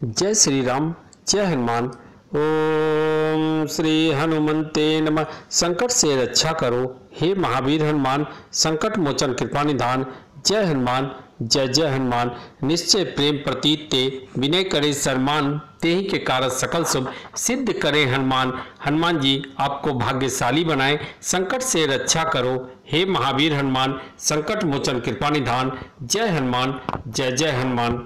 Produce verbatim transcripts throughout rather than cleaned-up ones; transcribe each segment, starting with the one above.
जय श्री राम, जय हनुमान। ओम श्री हनुमंते नमः। संकट से रक्षा करो हे महावीर हनुमान, संकट मोचन कृपा निधान। जय हनुमान, जय जय हनुमान। निश्चय प्रेम प्रतीत ते, विनय करे सम्मान। तेहि के कारण सकल शुभ सिद्ध करे हनुमान। हनुमान जी आपको भाग्यशाली बनाए, संकट से रक्षा करो हे महावीर हनुमान, संकट मोचन कृपा निधान। जय हनुमान, जय जय हनुमान।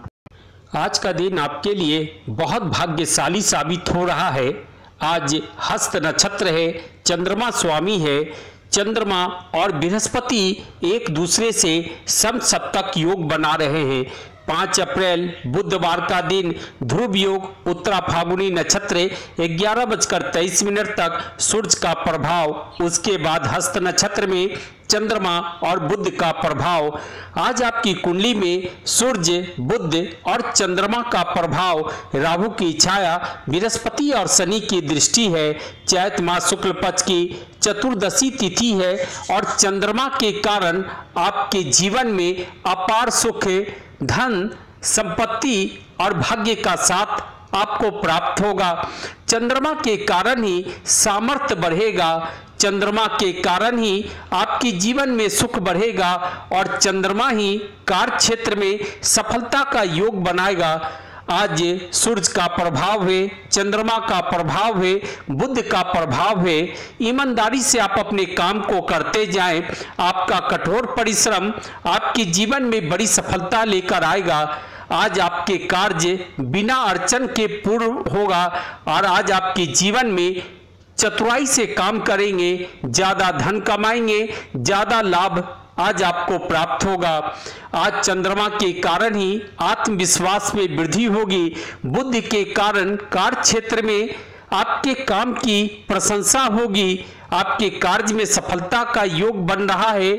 आज का दिन आपके लिए बहुत भाग्यशाली साबित हो रहा है। आज हस्त नक्षत्र है, चंद्रमा स्वामी है। चंद्रमा और बृहस्पति एक दूसरे से समसप्तक योग बना रहे हैं। पाँच अप्रैल बुधवार का दिन ध्रुव योग, उत्तरा फागुनी नक्षत्र ग्यारह बजकर तेईस मिनट तक सूर्य का प्रभाव, उसके बाद हस्त नक्षत्र में चंद्रमा और बुध का प्रभाव। आज आपकी कुंडली में सूर्य, बुध और चंद्रमा का प्रभाव, राहु की छाया, बृहस्पति और शनि की दृष्टि है। चैत मास शुक्ल पक्ष की चतुर्दशी तिथि है और चंद्रमा के कारण आपके जीवन में अपार सुख, धन, संपत्ति और भाग्य का साथ आपको प्राप्त होगा। चंद्रमा के कारण ही सामर्थ्य बढ़ेगा, चंद्रमा के कारण ही आपके जीवन में सुख बढ़ेगा और चंद्रमा ही कार्य क्षेत्र में सफलता का योग बनाएगा। आज सूर्य का प्रभाव है, चंद्रमा का प्रभाव है, बुध का प्रभाव है। ईमानदारी से आप अपने काम को करते जाएं, आपका कठोर परिश्रम आपके जीवन में बड़ी सफलता लेकर आएगा। आज आपके कार्य बिना अड़चन के पूर्ण होगा और आज आपके जीवन में चतुराई से काम करेंगे, ज्यादा धन कमाएंगे, ज्यादा लाभ आज आपको प्राप्त होगा। आज चंद्रमा के कारण ही आत्मविश्वास में वृद्धि होगी। बुध के कारण कार्य क्षेत्र में आपके काम की प्रशंसा होगी, आपके कार्य में सफलता का योग बन रहा है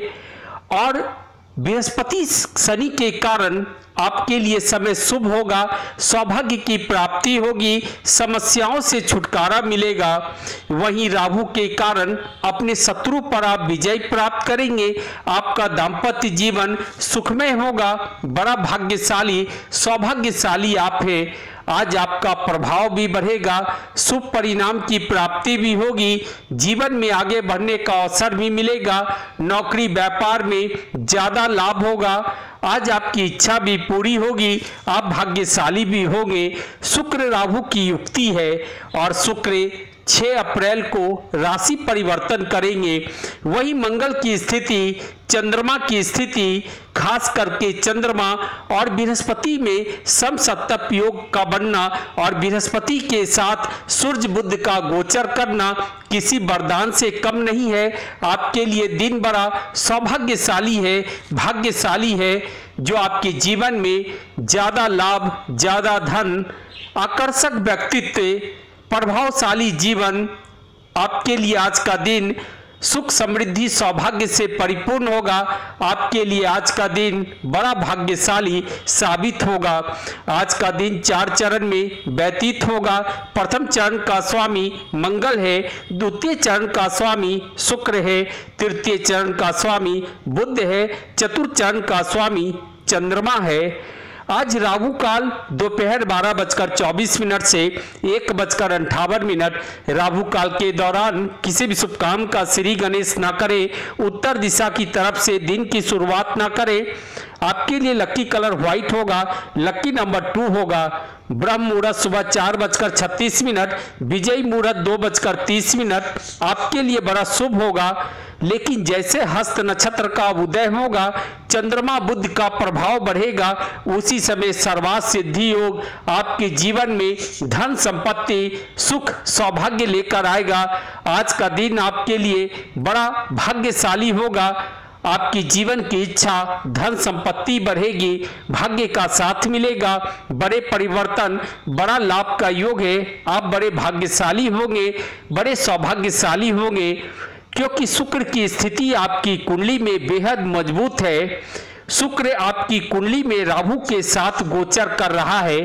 और बृहस्पति शनि के कारण आपके लिए समय शुभ होगा, सौभाग्य की प्राप्ति होगी, समस्याओं से छुटकारा मिलेगा। वहीं राहु के कारण अपने शत्रु पर आप विजय प्राप्त करेंगे, आपका दाम्पत्य जीवन सुखमय होगा। बड़ा भाग्यशाली, सौभाग्यशाली आप हैं। आज आपका प्रभाव भी बढ़ेगा, शुभ परिणाम की प्राप्ति भी होगी, जीवन में आगे बढ़ने का अवसर भी मिलेगा, नौकरी व्यापार में ज्यादा लाभ होगा। आज आपकी इच्छा भी पूरी होगी, आप भाग्यशाली भी होंगे। शुक्र राहु की युक्ति है और शुक्र छह अप्रैल को राशि परिवर्तन करेंगे। वही मंगल की स्थिति, चंद्रमा की स्थिति, खास करके चंद्रमा और बृहस्पति में समसप्तक योग का बनना और बृहस्पति के साथ सूर्य बुध का गोचर करना किसी वरदान से कम नहीं है। आपके लिए दिन बड़ा सौभाग्यशाली है, भाग्यशाली है, जो आपके जीवन में ज्यादा लाभ, ज्यादा धन, आकर्षक व्यक्तित्व, प्रभावशाली जीवन, आपके लिए आज का दिन सुख समृद्धि सौभाग्य से परिपूर्ण होगा। आपके लिए आज का दिन बड़ा भाग्यशाली साबित होगा। आज का दिन चार चरण में व्यतीत होगा। प्रथम चरण का स्वामी मंगल है, द्वितीय चरण का स्वामी शुक्र है, तृतीय चरण का स्वामी बुध है, चतुर्थ चरण का स्वामी चंद्रमा है। आज राहु काल दोपहर बारह बजकर चौबीस मिनट से एक बजकर अंठावन मिनट। राहु काल के दौरान किसी भी शुभ काम का श्री गणेश ना करें, उत्तर दिशा की तरफ से दिन की शुरुआत ना करें। आपके लिए लकी कलर व्हाइट होगा, लकी नंबर टू होगा। ब्रह्म मुहूर्त सुबह चार बजकर छत्तीस मिनट, विजयी मुहूर्त दो बजकर तीस मिनट आपके लिए बड़ा शुभ होगा। लेकिन जैसे हस्त नक्षत्र का उदय होगा, चंद्रमा बुध का प्रभाव बढ़ेगा, उसी समय सर्वार्थ सिद्धि योग आपके जीवन में धन संपत्ति, सुख, सौभाग्य लेकर आएगा। आज का दिन आपके लिए बड़ा भाग्यशाली होगा। आपकी जीवन की इच्छा, धन संपत्ति बढ़ेगी, भाग्य का साथ मिलेगा, बड़े परिवर्तन, बड़ा लाभ का योग है। आप बड़े भाग्यशाली होंगे, बड़े सौभाग्यशाली होंगे, क्योंकि शुक्र की स्थिति आपकी कुंडली में बेहद मजबूत है। शुक्र आपकी कुंडली में राहु के साथ गोचर कर रहा है।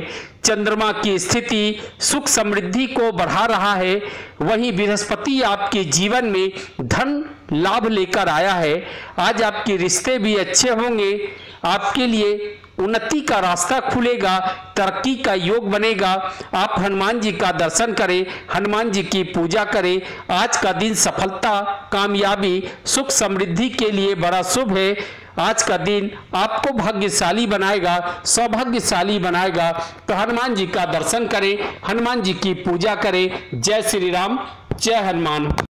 चंद्रमा की स्थिति सुख समृद्धि को बढ़ा रहा है। वहीं बृहस्पति आपके जीवन में धन लाभ लेकर आया है। आज आपके रिश्ते भी अच्छे होंगे, आपके लिए उन्नति का रास्ता खुलेगा, तरक्की का योग बनेगा। आप हनुमान जी का दर्शन करें, हनुमान जी की पूजा करें। आज का दिन सफलता, कामयाबी, सुख समृद्धि के लिए बड़ा शुभ है। आज का दिन आपको भाग्यशाली बनाएगा, सौभाग्यशाली बनाएगा। तो हनुमान जी का दर्शन करें, हनुमान जी की पूजा करें। जय श्री राम, जय हनुमान।